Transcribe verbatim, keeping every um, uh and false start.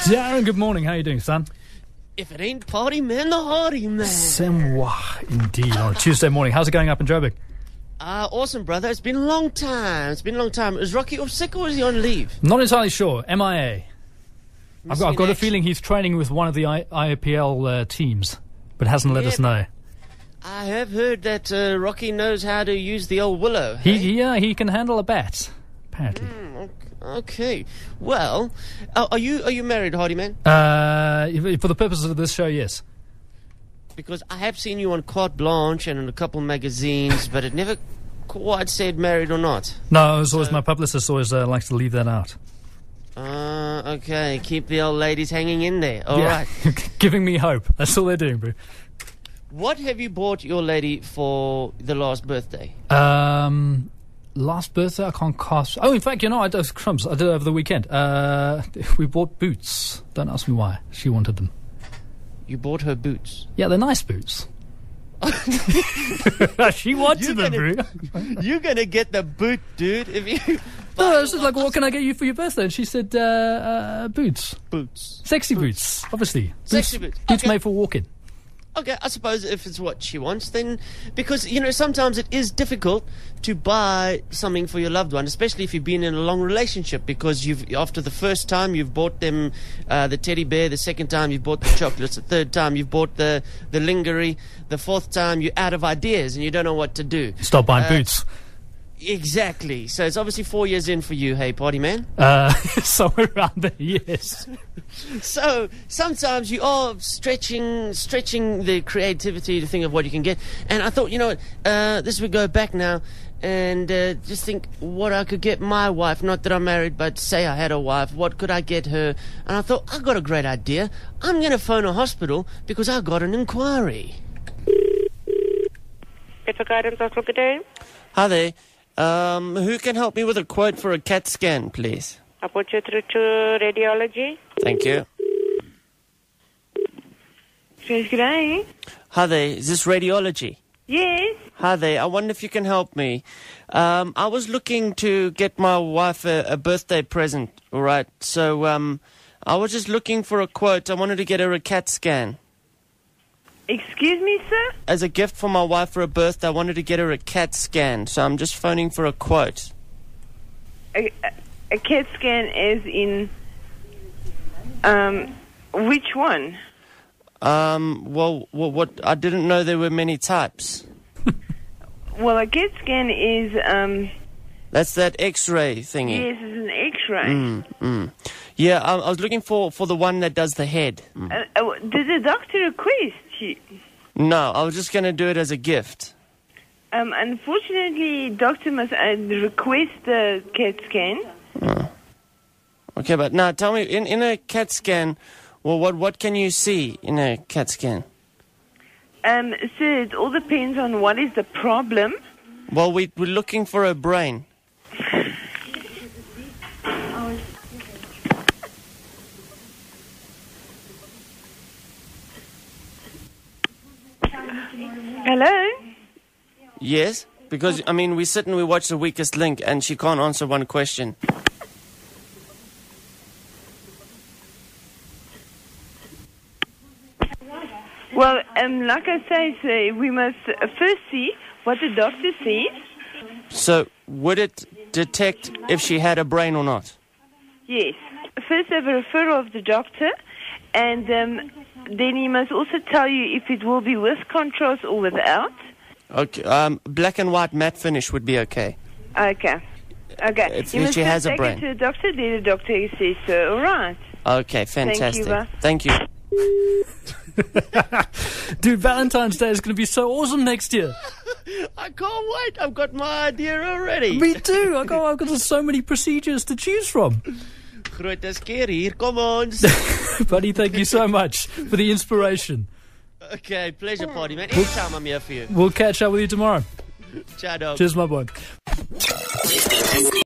Darren, good morning. How are you doing, son? If it ain't party man, the hardy man. C'est moi, indeed. On a Tuesday morning. How's it going up in Joburg? Uh, awesome, brother. It's been a long time. It's been a long time. Is Rocky off sick or is he on leave? Not entirely sure. M I A. I've got, I've got a feeling he's training with one of the I- IAPL uh, teams, but hasn't let Yeah, us know. I have heard that uh, Rocky knows how to use the old willow. He, hey? yeah, he can handle a bat, apparently. Mm, okay. Well, uh, are you are you married, hardy man? Uh, if- for the purposes of this show, yes. Because I have seen you on Carte Blanche and in a couple magazines, but it never quite said married or not. No, it was always my publicist always uh, likes to leave that out. Uh, okay. Keep the old ladies hanging in there. All yeah. right. Giving me hope. That's all they're doing, bro. What have you bought your lady for the last birthday? Um, last birthday, I can't cast. Oh, in fact, you know, I did crumbs. I did it over the weekend. Uh, we bought boots. Don't ask me why. She wanted them. You bought her boots? Yeah, they're nice boots. She wanted them, bro. You're gonna get the boot, dude. If you No, I was just like, what can I get you for your birthday? And she said, uh, uh, boots. Boots. Sexy boots, boots obviously. Sexy boots. boots. Boots Okay. made for walking. Okay, I suppose if it's what she wants, then because you know sometimes it is difficult to buy something for your loved one, especially if you've been in a long relationship. Because you've after the first time you've bought them uh, the teddy bear, the second time you've bought the chocolates, the third time you've bought the the lingerie, the fourth time you're out of ideas and you don't know what to do. Stop buying Uh, boots. Exactly. So it's obviously four years in for you, hey party man. Uh, somewhere around there, yes. So sometimes you are stretching, stretching the creativity to think of what you can get. And I thought, you know what, uh, this would go back now and uh, just think what I could get my wife. Not that I'm married, but say I had a wife. What could I get her? And I thought, I got a great idea. I'm going to phone a hospital because I got an inquiry. It's a guidance hospital, good day. Hi there. Um, who can help me with a quote for a CAT scan, please? I'll put you through to radiology. Thank you. Yes, good day. Hi there. Is this radiology? Yes. Hi there. I wonder if you can help me. Um, I was looking to get my wife a, a birthday present, all right? So um, I was just looking for a quote. I wanted to get her a CAT scan. Excuse me, sir? As a gift for my wife for her birthday, I wanted to get her a CAT scan. So I'm just phoning for a quote. A, a, a CAT scan is in... Um, which one? Um, well, well, what? I didn't know there were many types. Well, a CAT scan is... Um, That's that X-ray thingy. yes, it's an X-ray. Mm, mm. Yeah, I, I was looking for, for the one that does the head. Mm. Uh, uh, did the doctor request you? No, I was just going to do it as a gift. Um, unfortunately, doctor must uh, request the CAT scan. Oh. Okay, but now tell me, in, in a CAT scan, well, what what can you see in a CAT scan? Um, sir, it all depends on what is the problem. Well, we, we're looking for a brain. Hello? Yes? Because, I mean, we sit and we watch The Weakest Link and she can't answer one question. Well, um, like I say, sir, we must uh, first see what the doctor sees. So, would it detect if she had a brain or not? Yes. First have a referral of the doctor, and um, then he must also tell you if it will be with contrast or without. Okay, um, black and white matte finish would be okay. Okay. Okay. If you must she first has a take brain. it to the doctor, then the doctor says so. All right. Okay, fantastic. bye. Thank you. Dude, Valentine's Day is going to be so awesome next year. I can't wait. I've got my idea already. Me too. I got, I've got so many procedures to choose from. Grote skeer hier, kom ons. Buddy, thank you so much for the inspiration. Okay, pleasure party, man. Anytime I'm here for you. We'll catch up with you tomorrow. Ciao, dog. Cheers, my boy.